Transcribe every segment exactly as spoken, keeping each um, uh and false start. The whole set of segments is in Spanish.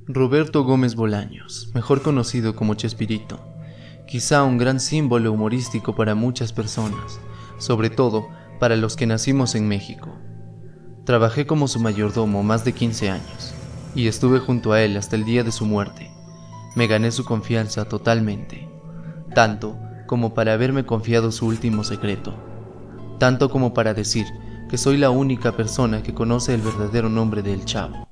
Roberto Gómez Bolaños, mejor conocido como Chespirito, quizá un gran símbolo humorístico para muchas personas, sobre todo para los que nacimos en México. Trabajé como su mayordomo más de quince años, y estuve junto a él hasta el día de su muerte. Me gané su confianza totalmente, tanto como para haberme confiado su último secreto, tanto como para decir que soy la única persona que conoce el verdadero nombre del Chavo.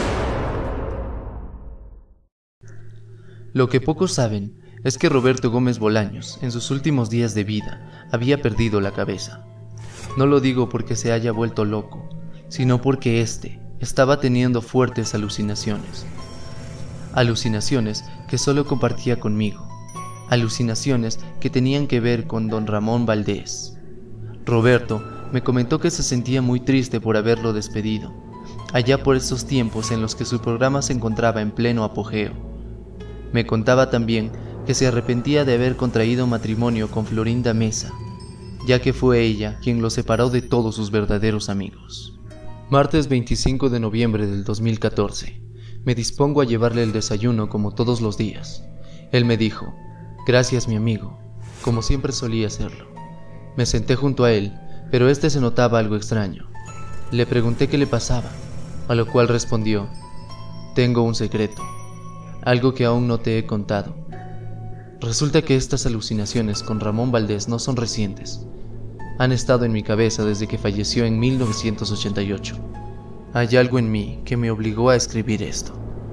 Lo que pocos saben es que Roberto Gómez Bolaños, en sus últimos días de vida, había perdido la cabeza. No lo digo porque se haya vuelto loco, sino porque éste estaba teniendo fuertes alucinaciones. Alucinaciones que solo compartía conmigo. Alucinaciones que tenían que ver con don Ramón Valdés. Roberto me comentó que se sentía muy triste por haberlo despedido, allá por esos tiempos en los que su programa se encontraba en pleno apogeo. Me contaba también que se arrepentía de haber contraído matrimonio con Florinda Mesa, ya que fue ella quien lo separó de todos sus verdaderos amigos. Martes veinticinco de noviembre del dos mil catorce. Me dispongo a llevarle el desayuno como todos los días. Él me dijo: «Gracias, mi amigo», como siempre solía hacerlo. Me senté junto a él, pero este se notaba algo extraño. Le pregunté qué le pasaba, a lo cual respondió: «Tengo un secreto, algo que aún no te he contado». Resulta que estas alucinaciones con Ramón Valdés no son recientes. Han estado en mi cabeza desde que falleció en mil novecientos ochenta y ocho. Hay algo en mí que me obligó a escribir esto.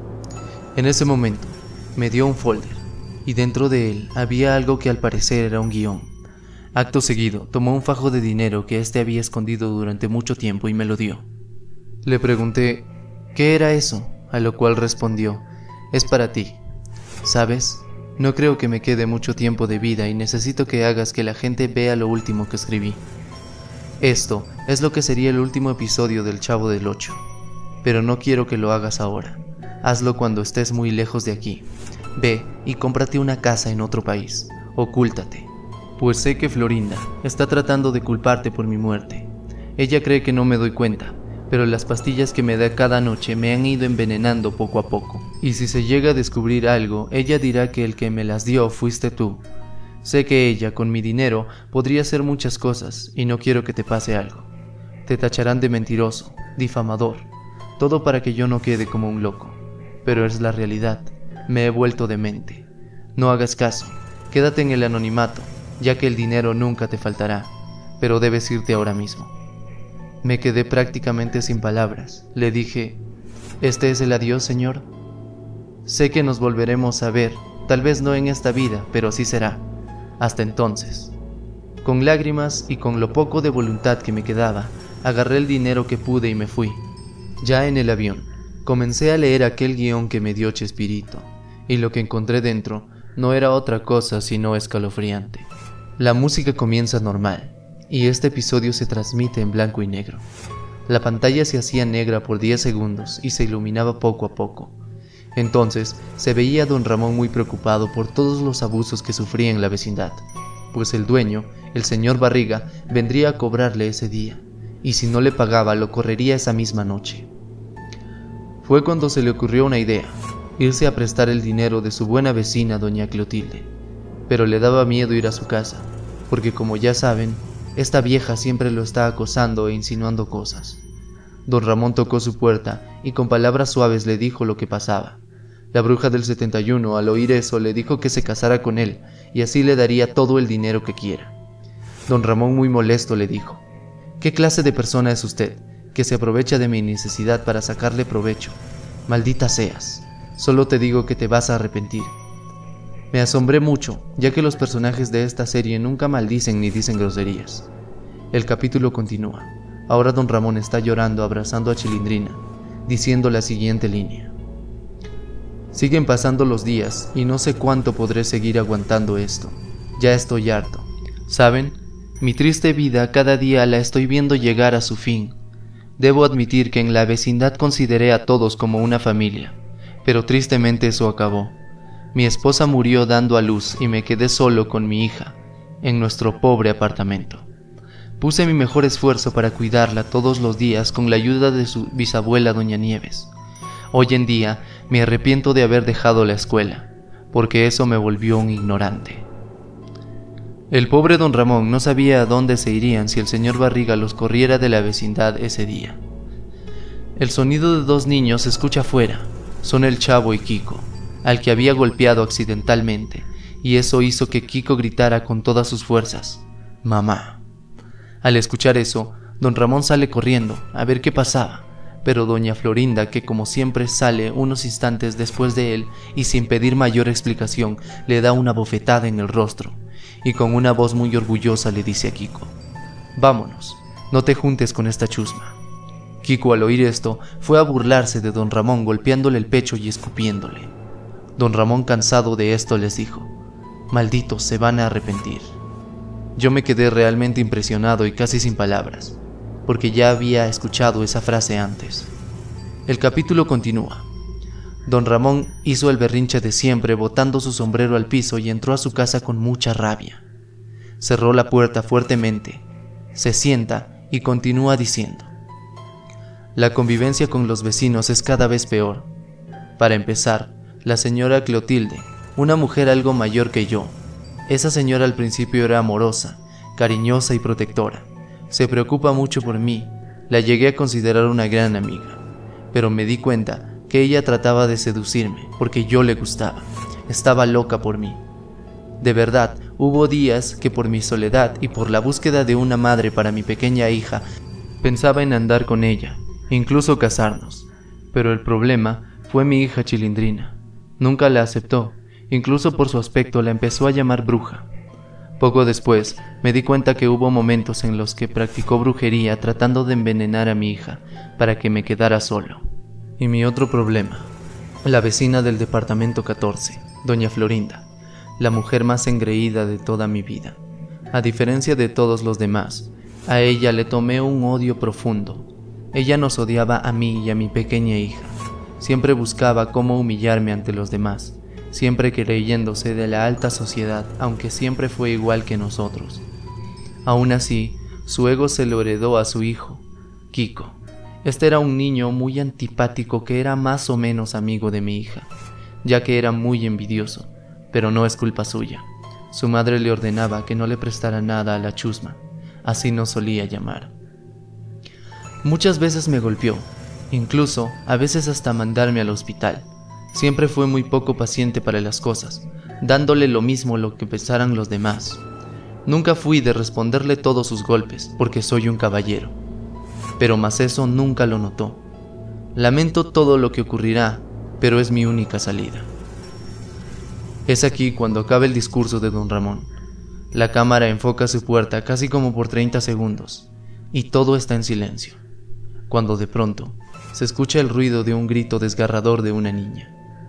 En ese momento, me dio un folder, y dentro de él había algo que al parecer era un guión. Acto seguido, tomó un fajo de dinero que éste había escondido durante mucho tiempo y me lo dio. Le pregunté: «¿Qué era eso?», a lo cual respondió: «Es para ti. ¿Sabes? No creo que me quede mucho tiempo de vida y necesito que hagas que la gente vea lo último que escribí. Esto es lo que sería el último episodio del Chavo del Ocho. Pero no quiero que lo hagas ahora. Hazlo cuando estés muy lejos de aquí. Ve y cómprate una casa en otro país. Ocúltate. Pues sé que Florinda está tratando de culparte por mi muerte. Ella cree que no me doy cuenta, pero las pastillas que me da cada noche me han ido envenenando poco a poco. Y si se llega a descubrir algo, ella dirá que el que me las dio fuiste tú. Sé que ella, con mi dinero, podría hacer muchas cosas, y no quiero que te pase algo. Te tacharán de mentiroso, difamador, todo para que yo no quede como un loco. Pero es la realidad, me he vuelto demente. No hagas caso, quédate en el anonimato, ya que el dinero nunca te faltará, pero debes irte ahora mismo». Me quedé prácticamente sin palabras. Le dije: «¿Este es el adiós, señor? Sé que nos volveremos a ver, tal vez no en esta vida, pero así será. Hasta entonces». Con lágrimas y con lo poco de voluntad que me quedaba, agarré el dinero que pude y me fui. Ya en el avión, comencé a leer aquel guión que me dio Chespirito, y lo que encontré dentro no era otra cosa sino escalofriante. La música comienza normal, y este episodio se transmite en blanco y negro. La pantalla se hacía negra por diez segundos y se iluminaba poco a poco. Entonces se veía a don Ramón muy preocupado por todos los abusos que sufría en la vecindad, pues el dueño, el señor Barriga, vendría a cobrarle ese día, y si no le pagaba lo correría esa misma noche. Fue cuando se le ocurrió una idea: irse a prestar el dinero de su buena vecina doña Clotilde, pero le daba miedo ir a su casa, porque como ya saben, esta vieja siempre lo está acosando e insinuando cosas. Don Ramón tocó su puerta y con palabras suaves le dijo lo que pasaba. La bruja del setenta y uno, al oír eso, le dijo que se casara con él y así le daría todo el dinero que quiera. Don Ramón, muy molesto, le dijo: «¿Qué clase de persona es usted, que se aprovecha de mi necesidad para sacarle provecho? Maldita seas, solo te digo que te vas a arrepentir». Me asombré mucho, ya que los personajes de esta serie nunca maldicen ni dicen groserías. El capítulo continúa. Ahora don Ramón está llorando abrazando a Chilindrina, diciendo la siguiente línea: «Siguen pasando los días y no sé cuánto podré seguir aguantando esto. Ya estoy harto. ¿Saben? Mi triste vida cada día la estoy viendo llegar a su fin. Debo admitir que en la vecindad consideré a todos como una familia, pero tristemente eso acabó. Mi esposa murió dando a luz y me quedé solo con mi hija, en nuestro pobre apartamento. Puse mi mejor esfuerzo para cuidarla todos los días con la ayuda de su bisabuela doña Nieves. Hoy en día me arrepiento de haber dejado la escuela, porque eso me volvió un ignorante. El pobre don Ramón no sabía a dónde se irían si el señor Barriga los corriera de la vecindad ese día. El sonido de dos niños se escucha afuera. Son el Chavo y Kiko, al que había golpeado accidentalmente, y eso hizo que Kiko gritara con todas sus fuerzas: «¡Mamá!». Al escuchar eso, don Ramón sale corriendo a ver qué pasaba, pero doña Florinda, que como siempre sale unos instantes después de él y sin pedir mayor explicación, le da una bofetada en el rostro, y con una voz muy orgullosa le dice a Kiko: «Vámonos, no te juntes con esta chusma». Kiko, al oír esto, fue a burlarse de don Ramón golpeándole el pecho y escupiéndole. Don Ramón, cansado de esto, les dijo: «Malditos, se van a arrepentir». Yo me quedé realmente impresionado y casi sin palabras, porque ya había escuchado esa frase antes. El capítulo continúa. Don Ramón hizo el berrinche de siempre, botando su sombrero al piso, y entró a su casa con mucha rabia. Cerró la puerta fuertemente, se sienta y continúa diciendo: «La convivencia con los vecinos es cada vez peor. Para empezar, la señora Clotilde, una mujer algo mayor que yo. Esa señora al principio era amorosa, cariñosa y protectora. Se preocupa mucho por mí, la llegué a considerar una gran amiga, pero me di cuenta que ella trataba de seducirme porque yo le gustaba, estaba loca por mí. De verdad, hubo días que por mi soledad y por la búsqueda de una madre para mi pequeña hija, pensaba en andar con ella, incluso casarnos, pero el problema fue mi hija Chilindrina. Nunca la aceptó, incluso por su aspecto la empezó a llamar bruja. Poco después me di cuenta que hubo momentos en los que practicó brujería tratando de envenenar a mi hija para que me quedara solo. Y mi otro problema, la vecina del departamento catorce, doña Florinda, la mujer más engreída de toda mi vida. A diferencia de todos los demás, a ella le tomé un odio profundo. Ella nos odiaba a mí y a mi pequeña hija. Siempre buscaba cómo humillarme ante los demás, siempre creyéndose de la alta sociedad, aunque siempre fue igual que nosotros. Aún así, su ego se lo heredó a su hijo, Kiko. Este era un niño muy antipático que era más o menos amigo de mi hija, ya que era muy envidioso, pero no es culpa suya. Su madre le ordenaba que no le prestara nada a la chusma, así nos solía llamar. Muchas veces me golpeó, incluso a veces hasta mandarme al hospital. Siempre fue muy poco paciente para las cosas, dándole lo mismo lo que pensaran los demás. Nunca fui de responderle todos sus golpes, porque soy un caballero. Pero más eso nunca lo notó. Lamento todo lo que ocurrirá, pero es mi única salida. Es aquí cuando acaba el discurso de don Ramón. La cámara enfoca su puerta casi como por treinta segundos, y todo está en silencio, cuando de pronto se escucha el ruido de un grito desgarrador de una niña.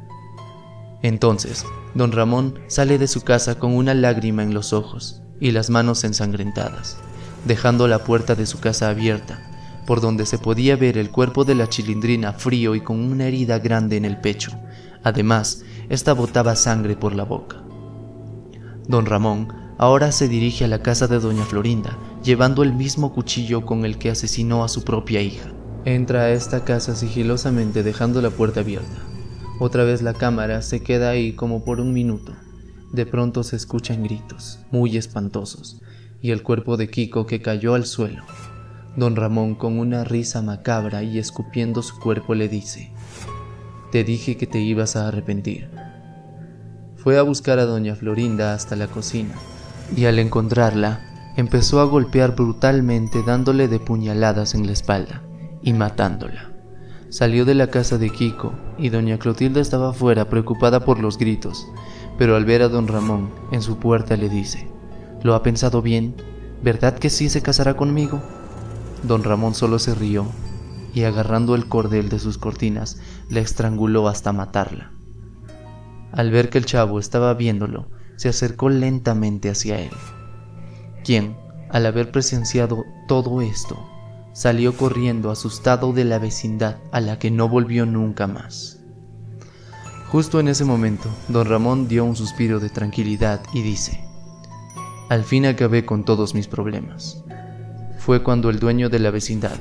Entonces, don Ramón sale de su casa con una lágrima en los ojos y las manos ensangrentadas, dejando la puerta de su casa abierta, por donde se podía ver el cuerpo de la Chilindrina frío y con una herida grande en el pecho. Además, esta botaba sangre por la boca. Don Ramón ahora se dirige a la casa de doña Florinda, llevando el mismo cuchillo con el que asesinó a su propia hija. Entra a esta casa sigilosamente, dejando la puerta abierta. Otra vez la cámara se queda ahí como por un minuto. De pronto se escuchan gritos, muy espantosos, y el cuerpo de Kiko que cayó al suelo. Don Ramón, con una risa macabra y escupiendo su cuerpo, le dice: «Te dije que te ibas a arrepentir». Fue a buscar a doña Florinda hasta la cocina, y al encontrarla, empezó a golpear brutalmente, dándole de puñaladas en la espalda y matándola. Salió de la casa de Kiko y doña Clotilde estaba afuera preocupada por los gritos, pero al ver a don Ramón en su puerta le dice: «¿Lo ha pensado bien? ¿Verdad que sí se casará conmigo?». Don Ramón solo se rió y, agarrando el cordel de sus cortinas, la estranguló hasta matarla. Al ver que el Chavo estaba viéndolo, se acercó lentamente hacia él, quien, al haber presenciado todo esto, salió corriendo asustado de la vecindad, a la que no volvió nunca más. Justo en ese momento, don Ramón dio un suspiro de tranquilidad y dice: «Al fin acabé con todos mis problemas». Fue cuando el dueño de la vecindad,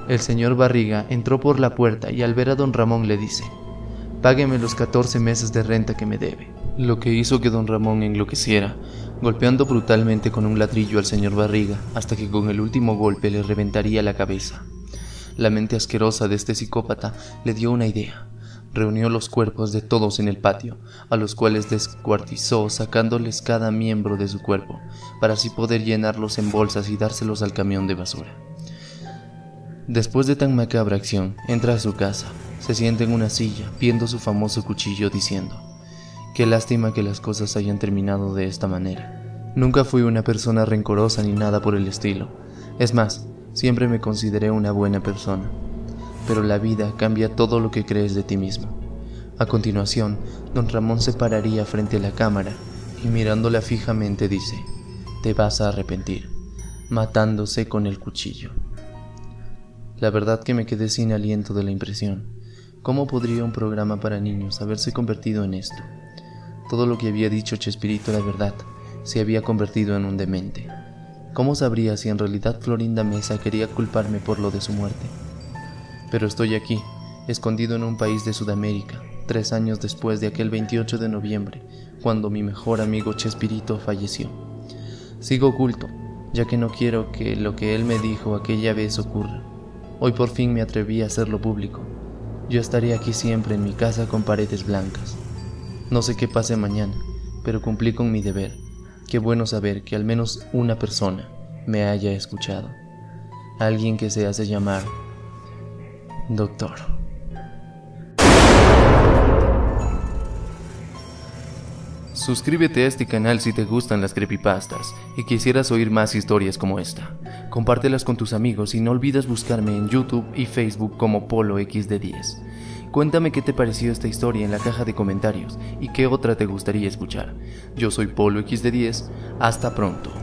El señor Barriga entró por la puerta y al ver a don Ramón le dice: «Págueme los catorce meses de renta que me debe», lo que hizo que don Ramón enloqueciera, golpeando brutalmente con un ladrillo al señor Barriga hasta que con el último golpe le reventaría la cabeza. La mente asquerosa de este psicópata le dio una idea. Reunió los cuerpos de todos en el patio, a los cuales descuartizó sacándoles cada miembro de su cuerpo, para así poder llenarlos en bolsas y dárselos al camión de basura. Después de tan macabra acción, entra a su casa, se sienta en una silla, viendo su famoso cuchillo diciendo: «Qué lástima que las cosas hayan terminado de esta manera. Nunca fui una persona rencorosa ni nada por el estilo. Es más, siempre me consideré una buena persona. Pero la vida cambia todo lo que crees de ti mismo». A continuación, don Ramón se pararía frente a la cámara y mirándola fijamente dice: «Te vas a arrepentir», matándose con el cuchillo. La verdad que me quedé sin aliento de la impresión. ¿Cómo podría un programa para niños haberse convertido en esto? Todo lo que había dicho Chespirito era verdad, se había convertido en un demente. ¿Cómo sabría si en realidad Florinda Mesa quería culparme por lo de su muerte? Pero estoy aquí, escondido en un país de Sudamérica, tres años después de aquel veintiocho de noviembre, cuando mi mejor amigo Chespirito falleció. Sigo oculto, ya que no quiero que lo que él me dijo aquella vez ocurra. Hoy por fin me atreví a hacerlo público. Yo estaré aquí siempre en mi casa con paredes blancas. No sé qué pase mañana, pero cumplí con mi deber. Qué bueno saber que al menos una persona me haya escuchado. Alguien que se hace llamar Doctor. Suscríbete a este canal si te gustan las creepypastas y quisieras oír más historias como esta. Compártelas con tus amigos y no olvides buscarme en YouTube y Facebook como Polo equis de diez. Cuéntame qué te pareció esta historia en la caja de comentarios y qué otra te gustaría escuchar. Yo soy Polo equis de diez, hasta pronto.